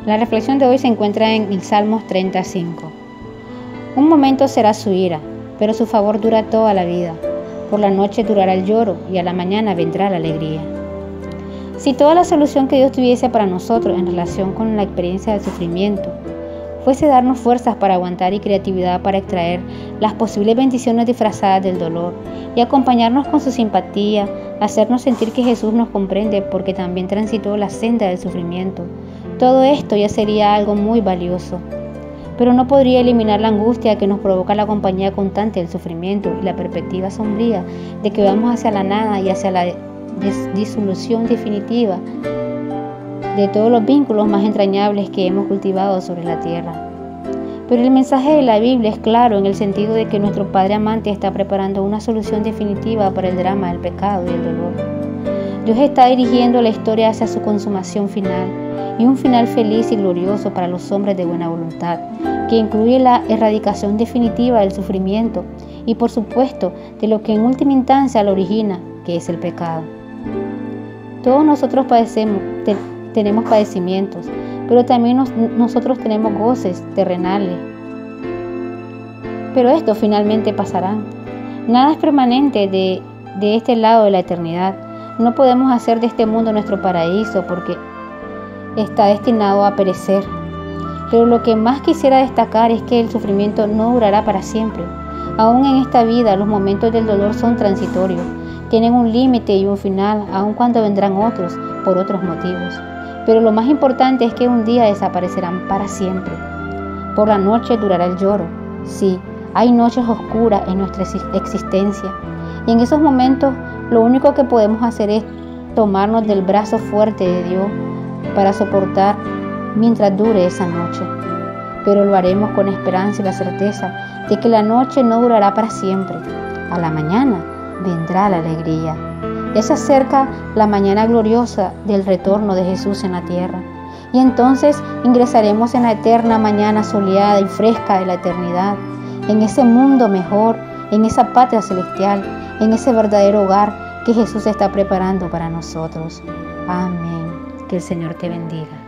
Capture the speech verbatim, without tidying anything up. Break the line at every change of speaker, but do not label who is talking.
La reflexión de hoy se encuentra en el Salmos treinta y cinco. Un momento será su ira, pero su favor dura toda la vida. Por la noche durará el lloro y a la mañana vendrá la alegría. Si toda la solución que Dios tuviese para nosotros en relación con la experiencia del sufrimiento fuese darnos fuerzas para aguantar y creatividad para extraer las posibles bendiciones disfrazadas del dolor y acompañarnos con su simpatía, hacernos sentir que Jesús nos comprende porque también transitó la senda del sufrimiento, todo esto ya sería algo muy valioso. Pero no podría eliminar la angustia que nos provoca la compañía constante del sufrimiento y la perspectiva sombría de que vamos hacia la nada y hacia la disolución definitiva de todos los vínculos más entrañables que hemos cultivado sobre la tierra. Pero el mensaje de la Biblia es claro en el sentido de que nuestro Padre amante está preparando una solución definitiva para el drama del pecado y el dolor. Dios está dirigiendo la historia hacia su consumación final y un final feliz y glorioso para los hombres de buena voluntad, que incluye la erradicación definitiva del sufrimiento y, por supuesto, de lo que en última instancia lo origina, que es el pecado. Todos nosotros padecemos, te, tenemos padecimientos, pero también nos, nosotros tenemos goces terrenales. Pero estos finalmente pasarán. Nada es permanente de, de este lado de la eternidad. No podemos hacer de este mundo nuestro paraíso porque está destinado a perecer. Pero lo que más quisiera destacar es que el sufrimiento no durará para siempre. Aún en esta vida los momentos del dolor son transitorios. Tienen un límite y un final, aun cuando vendrán otros por otros motivos. Pero lo más importante es que un día desaparecerán para siempre. Por la noche durará el lloro. Sí, hay noches oscuras en nuestra existencia. Y en esos momentos lo único que podemos hacer es tomarnos del brazo fuerte de Dios para soportar mientras dure esa noche. Pero lo haremos con esperanza y la certeza de que la noche no durará para siempre. A la mañana vendrá la alegría. Ya se acerca la mañana gloriosa del retorno de Jesús en la tierra. Y entonces ingresaremos en la eterna mañana soleada y fresca de la eternidad, en ese mundo mejor, en esa patria celestial, en ese verdadero hogar que Jesús está preparando para nosotros. Amén. Que el Señor te bendiga.